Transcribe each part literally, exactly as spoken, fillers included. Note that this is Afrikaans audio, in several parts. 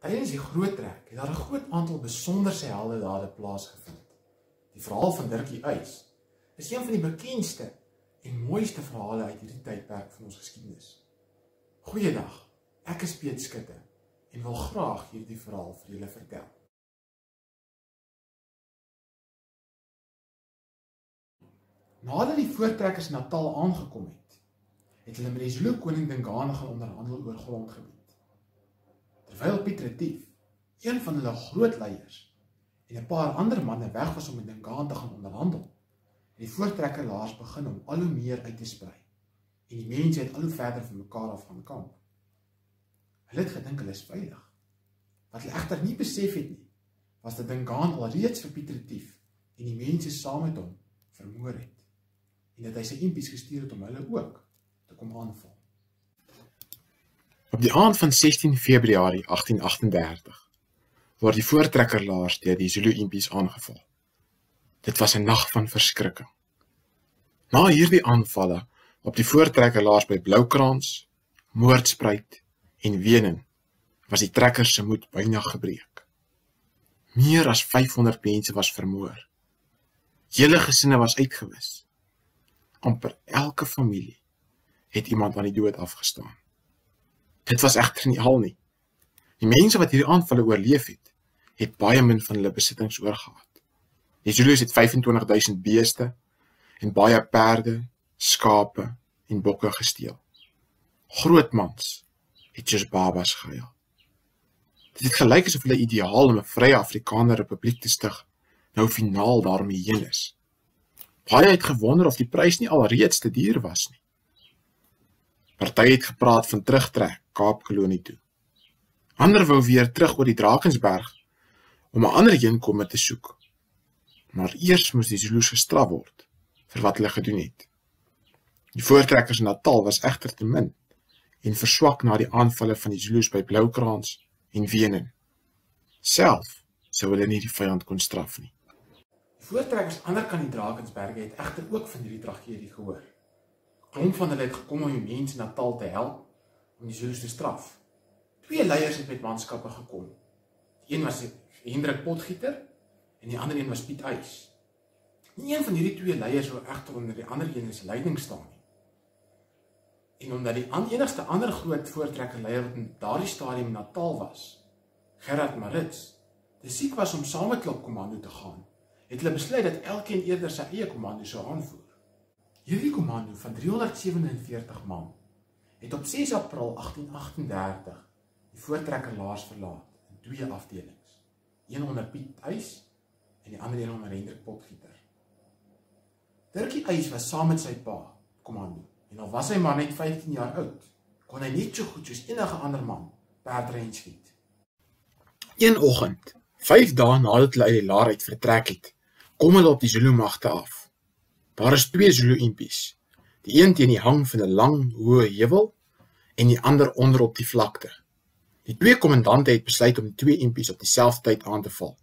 Tydens die groot trek het daar 'n groot aantal besonderse heldedade plaasgevind. Die verhaal van Dirkie Uys is een van die bekendste en mooiste verhale uit hierdie tydperk van ons geskiedenis. Goeiedag, ek is Piet Skutte en wil graag hierdie verhaal vir julle vertel. Nadat die voortrekkers in Natal aangekom het, het hulle met die Zulu koning Dingane gaan onderhandel oor grondgebied. Terwyl Piet Retief, een van hulle groot leiers, en 'n paar ander manne weg was om met Dingane te gaan onderhandel, het die voortrekkerlaars begin om al hoe meer uit te sprei, en die mense het al hoe verder van mekaar af gaan kamp. Hulle het gedink hulle is veilig. Wat hulle egter nie besef het nie, was dat Dingane alreeds vir Piet Retief en die mense saam met hom vermoor het, en dat hy sy impies gestuur het om hulle ook te kom aanval. Op die aand van sestien Februarie agtien agt en dertig word die voortrekkerlaars deur die Zulu impies aangeval. Dit was 'n nag van verskrikking. Na hierdie aanvalle op die voortrekkerlaars by Bloukrans, Moordspruit en Wenen was die trekkers se moed byna gebreek. Meer as vyfhonderd mense was vermoor. Hele gesinne was uitgewis. Amper elke familie het iemand aan die dood afgestaan. Dit was egter nie al nie. Die mense wat hierdie aanvalle oorleef het, het baie min van hulle besittings oorgehad. Die Zulus het vyfentwintig duisend beeste en baie perde, skape en bokke gesteel. Grootmans het soos babas gehuil. Dit het gelyk asof hulle ideaal om 'n vrye Afrikaner Republiek te stig nou finaal daarmee heen is. Baie het gewonder of die prys nie alreeds te duur was nie. Party het gepraat van terugtrek Kaapkolonie toe. Ander wou weer terug oor die Drakensberg om 'n ander heenkome te soek. Maar eers moes die Zulus gestraf word vir wat hulle gedoen het. Die voortrekkers in Natal was egter te min en verswak na die aanvalle van die Zulus by Bloukrans en Wenen. Self sou hulle nie die vyand kon straf nie. Die voortrekkers aan die ander kant die Drakensberge het egter ook van hierdie tragedie gehoor. Klomp van hulle het gekom om die mense in Natal te help om die Zulus te straf. Twee leiers het met manskappe gekom. Die een was Hendrik Potgieter en die ander een was Piet Uys. Nie een van hierdie twee leiers wou egter onder die ander een se leiding staan nie. En omdat die enigste ander groot voortrekkerleier wat in daardie stadium in Natal was, Gerard Marits, te siek was om saam met Klop Kommando te gaan, het hulle besluit dat elkeen eerder sy eie kommando sou aanvoer. Hierdie kommando van driehonderdsewenenveertig man het op ses April agtien agt en dertig die voortrekkerlaars verlaat in twee afdelings, een onder Piet Uys en die ander een onder Hendrik Potgieter. Dirkie Uys was saam met sy pa, kommando, en al was hy maar net vyftien jaar oud, kon hy net so goed soos enige ander man perdry en skiet. Een oggend, vyf dae nadat hulle uit die laar uit vertrek het, kom hulle op die Zulu magte af. Daar is twee Zulu impies, die een teen die hang van 'n lang, hoë heuwel en die ander onder op die vlakte. Die twee kommandante het besluit om die twee impies op dieselfde tyd aan te val.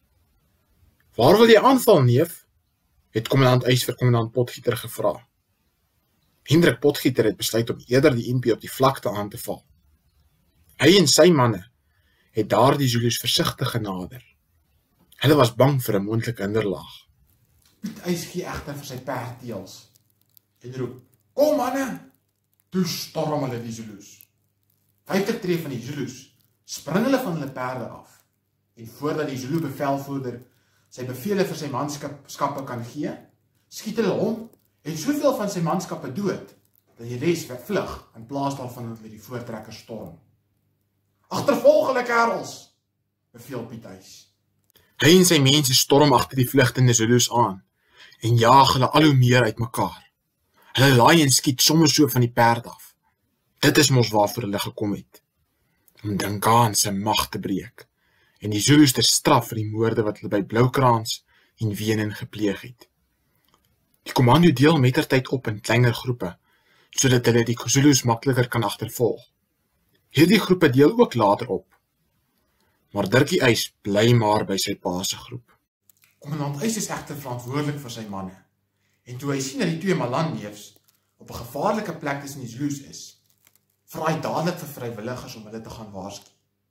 "Waar wil jy aanval, neef?" het kommandant Uys vir kommandant Potgieter gevra. Hendrik Potgieter het besluit om eerder die impie op die vlakte aan te val. Hy en sy manne het daardie Zulus versigtig genader. Hulle was bang vir 'n moontlike hinderlaag. Piet Uys gee egter vir sy perd teels en roep: "Kom manne!" Toe storm hulle die Zulus. vyftig tree van die Zulus spring hulle van hulle perde af en voordat die Zulu bevelvoerder sy bevele vir sy manskappe kan gee, skiet hulle hom en soveel van sy manskappe dood dat die res vlug in plaas daarvan dat hulle die voortrekker storm. "Agtervolg hulle kerels," beveel Piet Uys. Hy en sy mense storm agter die vlugtende Zulus aan en jaag hulle al hoe meer uitmekaar. Hulle laai en skiet sommer so van die perd af. Dit is mos waarvoor hulle gekom het, om Dingane se mag te breek en die Zulus te straf vir die moorde wat hulle by Bloukrans en Wenen gepleeg het. Die kommando deel mettertyd op in kleiner groepe, sodat hulle die Zulus makliker kan agtervolg. Hierdie groepe deel ook later op, maar Dirkie Uys bly maar by sy pa se groep. Kommandant Uys is egter verantwoordelik vir sy manne, en toe hy sien dat die twee Malan-neefs op 'n gevaarlike plek tussen die Zulus is, vra hy dadelik vir vrywilligers om hulle te gaan waarsku.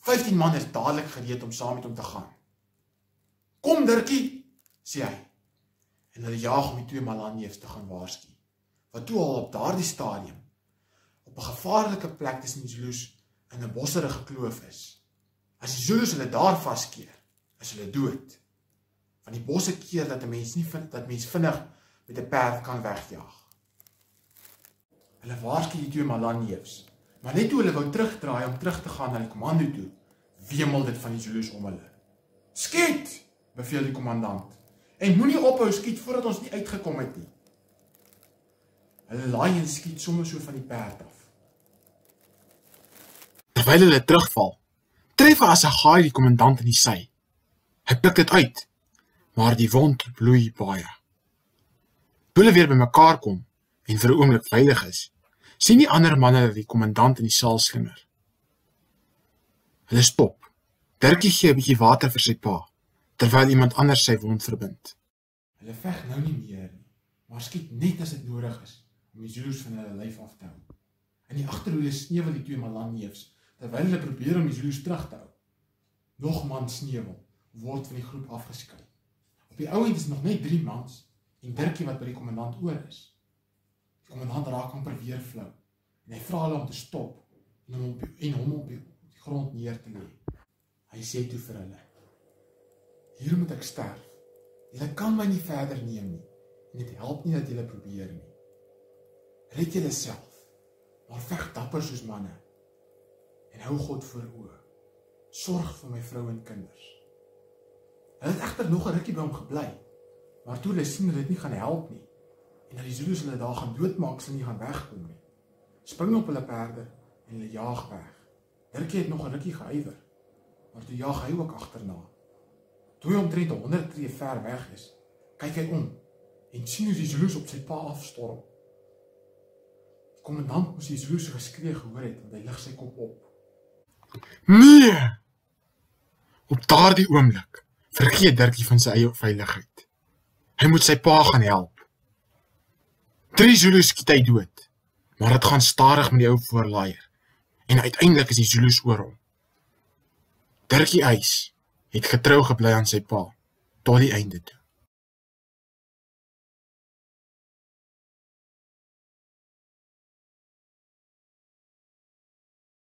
vyftien man is dadelik gereed om saam met hom te gaan. Kom Dirkie, sê hy. En hulle jaag om die twee Malanjews te gaan waarsku, wat toe al op daardie stadium op 'n gevaarlike plek tussen die Zulus in 'n bosserige kloof is. As die Zulus hulle daar vaskeer, is hulle dood. Want die bosse keer dat 'n mens nie vind dat mens vinnig met 'n perd kan wegjaag. Hulle waarsku die twee Malanjews, maar net toe hulle wou terugdraai om terug te gaan na die komando toe, wemel dit van die Zulus om hulle. Skiet, beveel die kommandant, en moenie ophou skiet voordat ons nie uitgekom het nie. Hulle laai en skiet sommer so van die perd af. Terwyl hulle terugval, tref Assegai die kommandant in die sy. Hy pik dit uit, maar die wond bloei baie. Toe hulle weer bymekaar kom en vir 'n oomblik veilig is, sien die ander manne dat die kommandant in die saal slinger. Hulle stop. Dirkie gee 'n bietjie water vir sy pa, terwyl iemand anders sy wond verbind. Hulle veg nou nie meer nie, maar skiet net as dit nodig is om die Zulus van hulle lyf af te hou. In die agterhoede sneuwel die twee Malanjews, terwyl hulle probeer om die Zulus terug te hou. Nog man sneuwel word van die groep afgeskei. Op die ou end is nog net drie mans en Dirkie wat by die kommandant oor is. Die kommandant raak amper weer flou en hy vra hulle om te stop en hom op die, en hom op die, op die grond neer te lê. Hy sê toe vir hulle: "Hier moet ek sterf. Julle kan my nie verder neem nie en dit help nie dat julle probeer nie. Red julle self, maar veg dapper soos manne en hou God voor oë. Sorg vir my vrou en kinders." Hulle het egter nog 'n rukkie by hom gebly, maar toe hulle sien dat dit nie gaan help nie en dat die Zulus hulle daar gaan doodmaak as hulle nie gaan wegkom nie, spring op hulle perde en hulle jaag weg. Dirkie het nog 'n rukkie gehuiwer, maar toe jaag hy ook agterna. Toe hy omtrent honderd tree ver weg is, kyk hy om en sien hoe die Zulus op sy pa afstorm. Die kommandant moes die Zulus se geskree gehoor het, want hy lig sy kop op. Nee! Op daardie oomblik vergeet Dirkie van sy eie veiligheid. Hy moet sy pa gaan help. Drie Zulus skiet hy dood, maar dit gaan stadig met die ou voorlaaier en uiteindelik is die Zulus oor hom. Dirkie Uys het getrou gebly aan sy pa tot die einde toe.